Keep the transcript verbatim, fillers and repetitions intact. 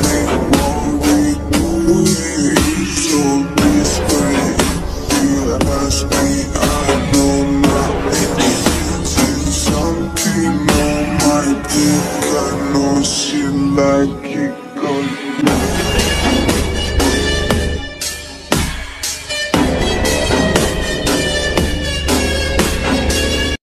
Something on my dick, I know she like it.